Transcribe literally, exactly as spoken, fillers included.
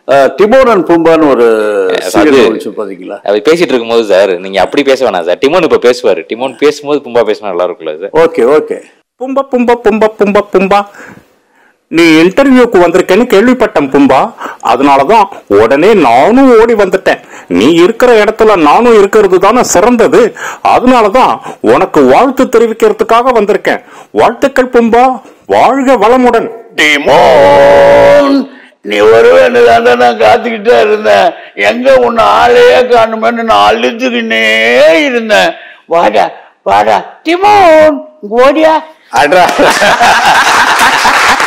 டிமோன் and பும்பான்னு ஒரு பாத்தீங்களா? அது பேசிட்டு இருக்கும்போது சார் நீங்க அப்படி பேச வேணாம் சார். டிமோன் இப்ப பேசுவாரு. டிமோன் பேசும்போது பும்பா பேசினா நல்லா இருக்கும்ல சார். Okay okay. பும்பா பும்பா பும்பா பும்பா பும்பா, நீ இன்டர்வியூக்கு வந்திருக்கேன்னு கேள்விப்பட்டேன் பும்பா. அதனாலதான் உடனே நானும் ஓடி வந்துட்டேன். நீ இருக்கிற இடத்துல நானும் இருக்கிறது தானே சிறந்தது. அதனாலதான் உனக்கு வாழ்த்து தெரிவிக்கிறதுக்காக வந்திருக்கேன். வாழ்த்துக்கள் பும்பா, வாழ்க வளமுடன். டிமோன், நீ வருவேன்னு தான் நான் காத்துக்கிட்டே இருந்தேன். எங்க உன்னை ஆளையே காணுமேன்னு நான் அழுதுகினே இருந்தேன். வாடா வாடா டிமோன், ஓடியா. அட்ரா